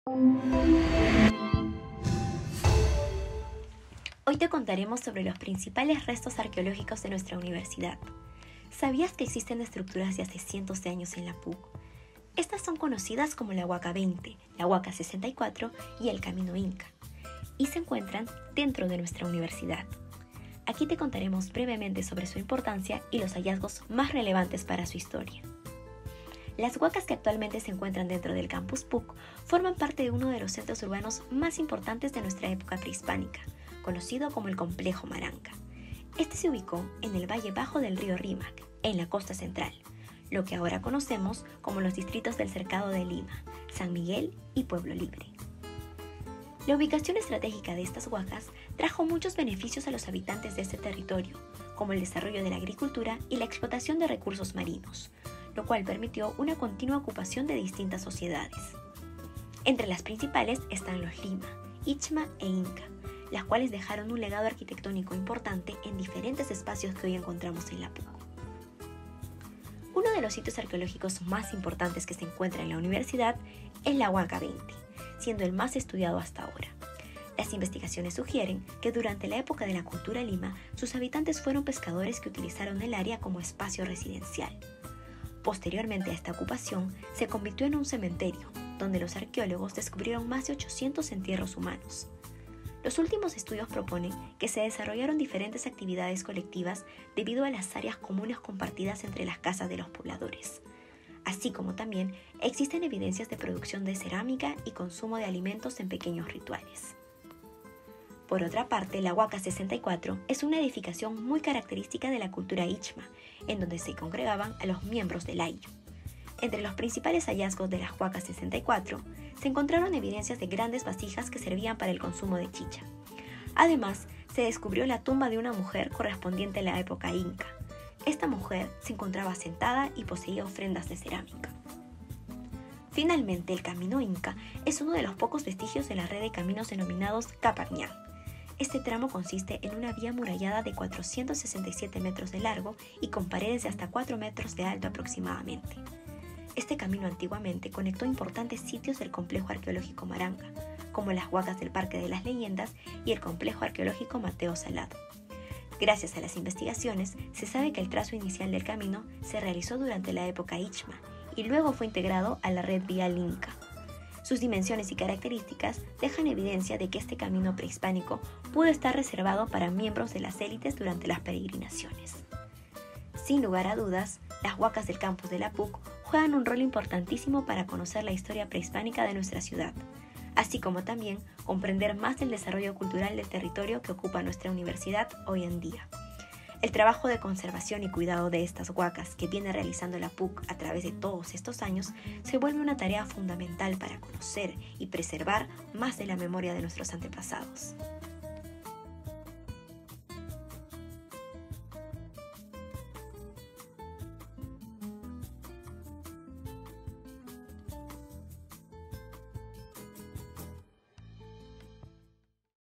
Hoy te contaremos sobre los principales restos arqueológicos de nuestra universidad. ¿Sabías que existen estructuras de hace cientos de años en la PUC? Estas son conocidas como la Huaca 20, la Huaca 64 y el Camino Inca, y se encuentran dentro de nuestra universidad. Aquí te contaremos brevemente sobre su importancia y los hallazgos más relevantes para su historia. Las huacas que actualmente se encuentran dentro del campus PUC forman parte de uno de los centros urbanos más importantes de nuestra época prehispánica, conocido como el Complejo Maranga. Este se ubicó en el valle bajo del río Rímac, en la costa central, lo que ahora conocemos como los distritos del Cercado de Lima, San Miguel y Pueblo Libre. La ubicación estratégica de estas huacas trajo muchos beneficios a los habitantes de este territorio, como el desarrollo de la agricultura y la explotación de recursos marinos, lo cual permitió una continua ocupación de distintas sociedades. Entre las principales están los Lima, Ichma e Inca, las cuales dejaron un legado arquitectónico importante en diferentes espacios que hoy encontramos en la PUC. Uno de los sitios arqueológicos más importantes que se encuentra en la universidad es la Huaca 20, siendo el más estudiado hasta ahora. Las investigaciones sugieren que durante la época de la cultura Lima, sus habitantes fueron pescadores que utilizaron el área como espacio residencial. Posteriormente a esta ocupación, se convirtió en un cementerio, donde los arqueólogos descubrieron más de 800 entierros humanos. Los últimos estudios proponen que se desarrollaron diferentes actividades colectivas debido a las áreas comunes compartidas entre las casas de los pobladores. Así como también existen evidencias de producción de cerámica y consumo de alimentos en pequeños rituales. Por otra parte, la Huaca 64 es una edificación muy característica de la cultura Ichma, en donde se congregaban a los miembros del Ayllu. Entre los principales hallazgos de la Huaca 64 se encontraron evidencias de grandes vasijas que servían para el consumo de chicha. Además, se descubrió la tumba de una mujer correspondiente a la época inca. Esta mujer se encontraba sentada y poseía ofrendas de cerámica. Finalmente, el Camino Inca es uno de los pocos vestigios de la red de caminos denominados Caparñán. Este tramo consiste en una vía amurallada de 467 metros de largo y con paredes de hasta 4 metros de alto aproximadamente. Este camino antiguamente conectó importantes sitios del complejo arqueológico Maranga, como las huacas del Parque de las Leyendas y el complejo arqueológico Mateo Salado. Gracias a las investigaciones, se sabe que el trazo inicial del camino se realizó durante la época Ichma y luego fue integrado a la red vial Inca. Sus dimensiones y características dejan evidencia de que este camino prehispánico pudo estar reservado para miembros de las élites durante las peregrinaciones. Sin lugar a dudas, las huacas del campus de la PUC juegan un rol importantísimo para conocer la historia prehispánica de nuestra ciudad, así como también comprender más del desarrollo cultural del territorio que ocupa nuestra universidad hoy en día. El trabajo de conservación y cuidado de estas huacas que viene realizando la PUC a través de todos estos años se vuelve una tarea fundamental para conocer y preservar más de la memoria de nuestros antepasados.